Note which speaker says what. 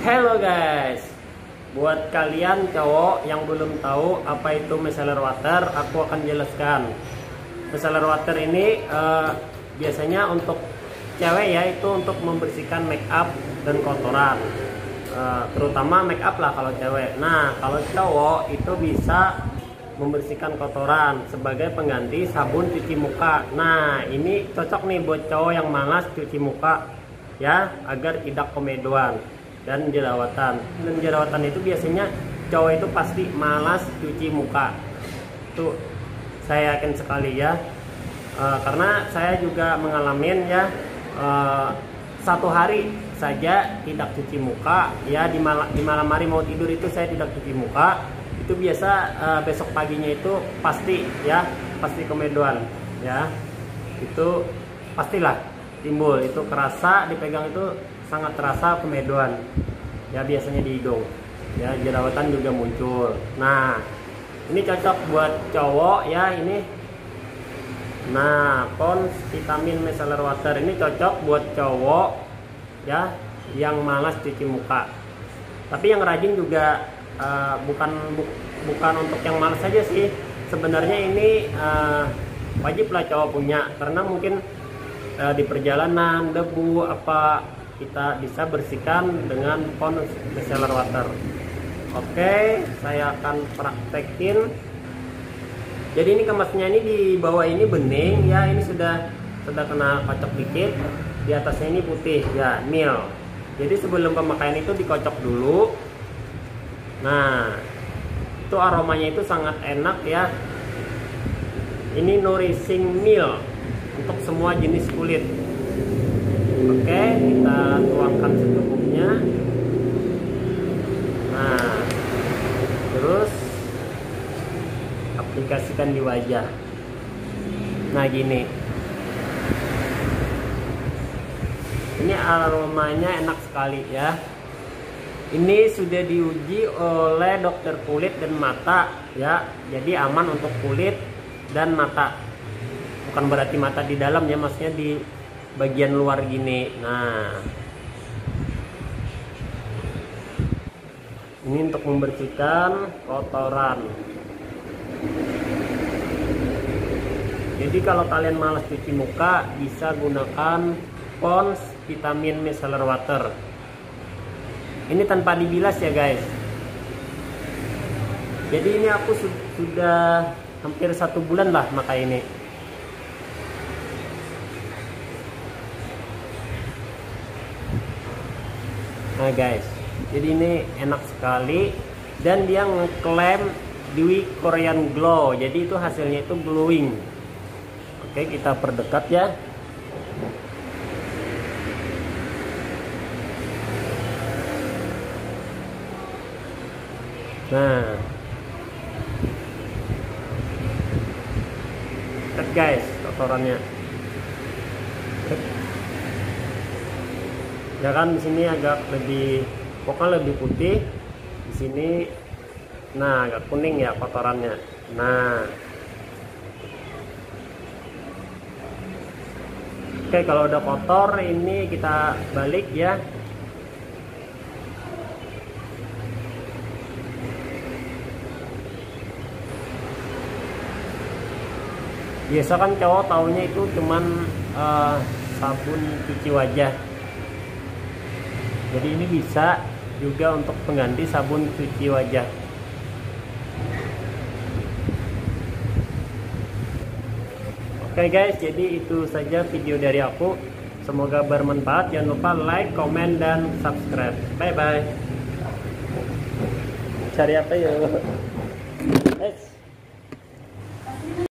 Speaker 1: Hello guys, buat kalian cowok yang belum tahu apa itu micellar water, aku akan jelaskan. Micellar water ini biasanya untuk cewek ya, itu untuk membersihkan make up dan kotoran, terutama make up lah kalau cewek. Nah kalau cowok itu bisa membersihkan kotoran sebagai pengganti sabun cuci muka. Nah ini cocok nih buat cowok yang malas cuci muka ya, agar tidak komedoan dan jerawatan. Dan jerawatan itu biasanya cowok itu pasti malas cuci muka. Itu saya yakin sekali ya, karena saya juga mengalami ya, satu hari saja tidak cuci muka ya, di malam hari mau tidur itu saya tidak cuci muka. Itu biasa besok paginya itu pasti ya, pasti komedoan ya, itu pastilah timbul, itu kerasa dipegang itu sangat terasa komedoan ya, biasanya di hidung ya, jerawatan juga muncul. Nah ini cocok buat cowok ya ini. Nah Pond's vitamin micellar water ini cocok buat cowok ya yang malas cuci muka, tapi yang rajin juga. Bukan untuk yang malas saja sih sebenarnya, ini wajib lah cowok punya, karena mungkin di perjalanan debu apa kita bisa bersihkan dengan Pond's micellar water. Oke, saya akan praktekin. Jadi ini kemasnya ini di bawah ini bening ya, ini sudah kena kocok dikit, di atasnya ini putih ya, nil. Jadi sebelum pemakaian itu dikocok dulu. Nah itu aromanya itu sangat enak ya. Ini nourishing meal untuk semua jenis kulit. Oke, kita tuangkan secukupnya. Nah terus aplikasikan di wajah. Nah gini, ini aromanya enak sekali ya. Ini sudah diuji oleh dokter kulit dan mata ya, jadi aman untuk kulit dan mata. Bukan berarti mata di dalam ya, maksudnya di bagian luar gini. Nah ini untuk membersihkan kotoran. Jadi kalau kalian malas cuci muka, bisa gunakan Pond's vitamin micellar water. Ini tanpa dibilas ya guys. Jadi ini aku sudah hampir 1 bulan lah pakai ini. Nah guys, jadi ini enak sekali, dan dia ngeklaim Dewy Korean Glow. Jadi itu hasilnya itu glowing. Oke, kita perdekat ya. Nah lihat guys kotorannya ya kan, di sini agak lebih, pokoknya lebih putih di sini. Nah agak kuning ya kotorannya. Nah oke, kalau udah kotor ini kita balik ya. Biasa kan cowok taunya itu cuman sabun cuci wajah. Jadi ini bisa juga untuk pengganti sabun cuci wajah. Oke guys, jadi itu saja video dari aku. Semoga bermanfaat. Jangan lupa like, komen, dan subscribe. Bye bye. Cari apa ya?